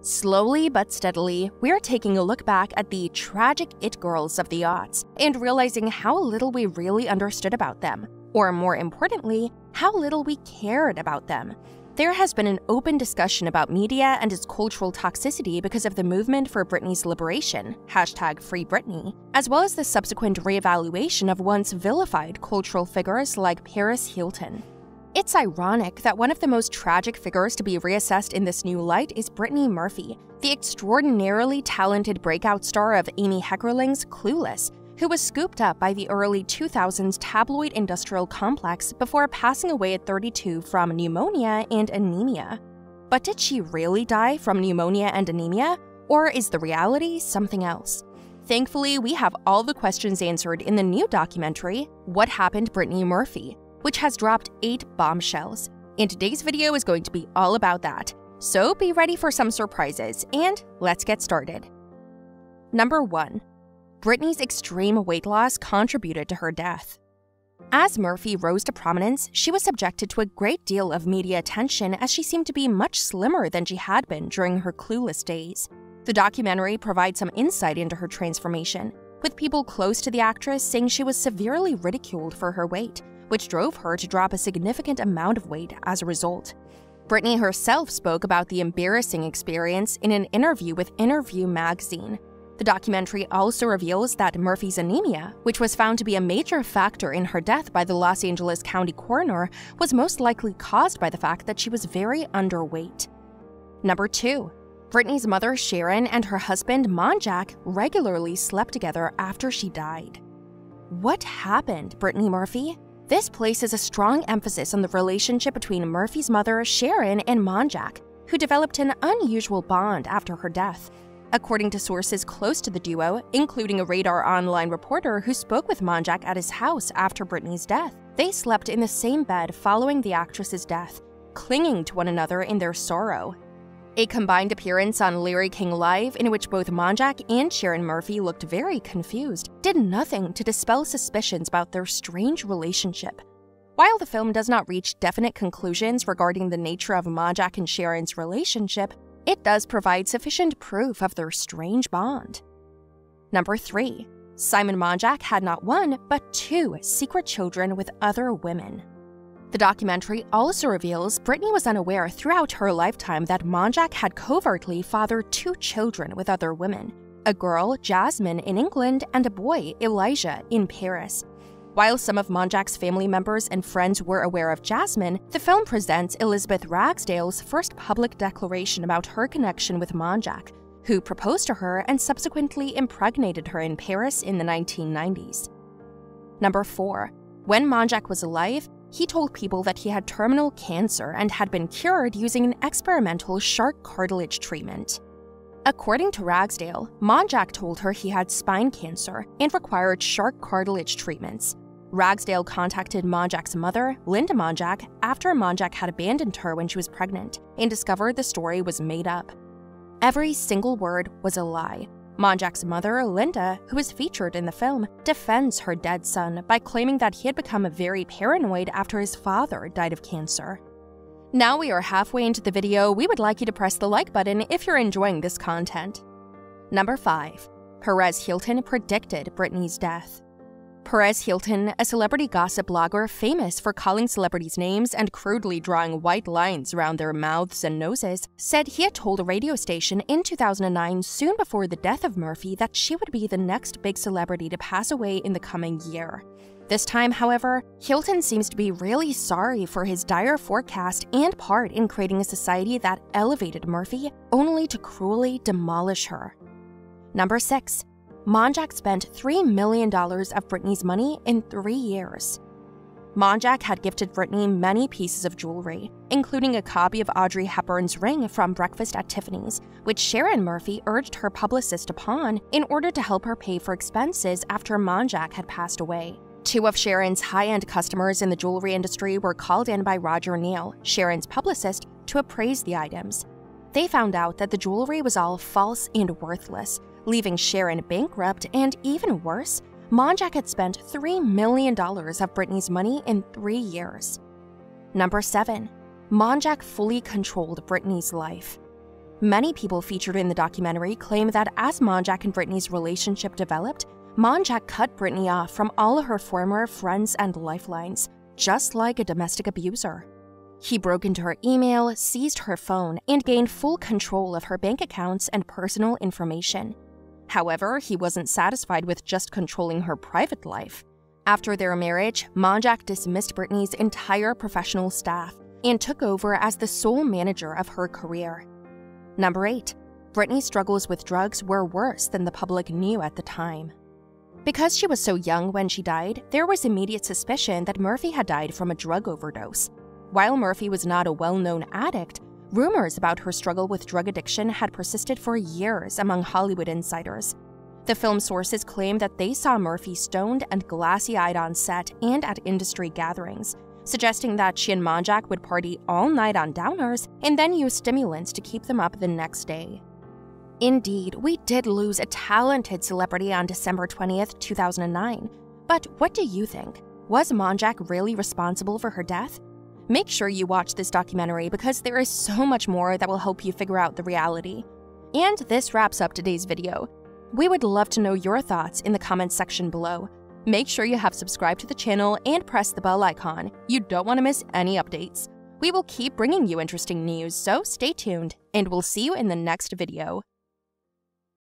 Slowly but steadily, we're taking a look back at the tragic it girls of the aughts and realizing how little we really understood about them, or more importantly, how little we cared about them. There has been an open discussion about media and its cultural toxicity because of the movement for Britney's liberation, #FreeBritney, as well as the subsequent reevaluation of once vilified cultural figures like Paris Hilton. It's ironic that one of the most tragic figures to be reassessed in this new light is Brittany Murphy, the extraordinarily talented breakout star of Amy Heckerling's Clueless, who was scooped up by the early 2000s tabloid industrial complex before passing away at 32 from pneumonia and anemia. But did she really die from pneumonia and anemia, or is the reality something else? Thankfully, we have all the questions answered in the new documentary, What Happened Brittany Murphy, which has dropped 8 bombshells. And today's video is going to be all about that. So be ready for some surprises, and let's get started. Number 1. Britney's extreme weight loss contributed to her death. As Murphy rose to prominence, she was subjected to a great deal of media attention as she seemed to be much slimmer than she had been during her Clueless days. The documentary provides some insight into her transformation, with people close to the actress saying she was severely ridiculed for her weight, which drove her to drop a significant amount of weight as a result. Britney herself spoke about the embarrassing experience in an interview with Interview magazine. The documentary also reveals that Murphy's anemia, which was found to be a major factor in her death by the Los Angeles County coroner, was most likely caused by the fact that she was very underweight. Number 2. Britney's mother Sharon and her husband Monjack regularly slept together after she died. What happened, Brittany Murphy? This places a strong emphasis on the relationship between Murphy's mother, Sharon, and Monjack, who developed an unusual bond after her death. According to sources close to the duo, including a Radar Online reporter who spoke with Monjack at his house after Britney's death, they slept in the same bed following the actress's death, clinging to one another in their sorrow. A combined appearance on Larry King Live, in which both Monjack and Sharon Murphy looked very confused, did nothing to dispel suspicions about their strange relationship. While the film does not reach definite conclusions regarding the nature of Monjack and Sharon's relationship, it does provide sufficient proof of their strange bond. Number 3. Simon Monjack had not 1, but 2 secret children with other women. The documentary also reveals Britney was unaware throughout her lifetime that Monjack had covertly fathered 2 children with other women, a girl, Jasmine, in England, and a boy, Elijah, in Paris. While some of Monjack's family members and friends were aware of Jasmine, the film presents Elizabeth Ragsdale's first public declaration about her connection with Monjack, who proposed to her and subsequently impregnated her in Paris in the 1990s. Number 4. When Monjack was alive, he told people that he had terminal cancer and had been cured using an experimental shark cartilage treatment. According to Ragsdale, Monjack told her he had spine cancer and required shark cartilage treatments. Ragsdale contacted Monjack's mother, Linda Monjack, after Monjack had abandoned her when she was pregnant and discovered the story was made up. Every single word was a lie. Monjack's mother, Linda, who is featured in the film, defends her dead son by claiming that he had become very paranoid after his father died of cancer. Now we are halfway into the video, we would like you to press the like button if you're enjoying this content. Number 5. Perez Hilton predicted Britney's death. Perez Hilton, a celebrity gossip blogger famous for calling celebrities names and crudely drawing white lines around their mouths and noses, said he had told a radio station in 2009, soon before the death of Murphy, that she would be the next big celebrity to pass away in the coming year. This time, however, Hilton seems to be really sorry for his dire forecast and part in creating a society that elevated Murphy, only to cruelly demolish her. Number 6. Monjack spent $3 million of Britney's money in 3 years. Monjack had gifted Britney many pieces of jewelry, including a copy of Audrey Hepburn's ring from Breakfast at Tiffany's, which Sharon Murphy urged her publicist to pawn in order to help her pay for expenses after Monjack had passed away. 2 of Sharon's high-end customers in the jewelry industry were called in by Roger Neal, Sharon's publicist, to appraise the items. They found out that the jewelry was all false and worthless, leaving Sharon bankrupt, and even worse, Monjack had spent $3 million of Britney's money in 3 years. Number 7. Monjack fully controlled Britney's life. Many people featured in the documentary claim that as Monjack and Britney's relationship developed, Monjack cut Britney off from all her former friends and lifelines, just like a domestic abuser. He broke into her email, seized her phone, and gained full control of her bank accounts and personal information. However, he wasn't satisfied with just controlling her private life. After their marriage, Monjack dismissed Britney's entire professional staff and took over as the sole manager of her career. Number 8. Britney's struggles with drugs were worse than the public knew at the time. Because she was so young when she died, there was immediate suspicion that Murphy had died from a drug overdose. While Murphy was not a well-known addict, rumors about her struggle with drug addiction had persisted for years among Hollywood insiders. The film sources claim that they saw Murphy stoned and glassy-eyed on set and at industry gatherings, suggesting that she and Monjack would party all night on downers and then use stimulants to keep them up the next day. Indeed, we did lose a talented celebrity on December 20th, 2009. But what do you think? Was Monjack really responsible for her death? Make sure you watch this documentary because there is so much more that will help you figure out the reality. And this wraps up today's video. We would love to know your thoughts in the comments section below. Make sure you have subscribed to the channel and press the bell icon. You don't want to miss any updates. We will keep bringing you interesting news, so stay tuned, and we'll see you in the next video.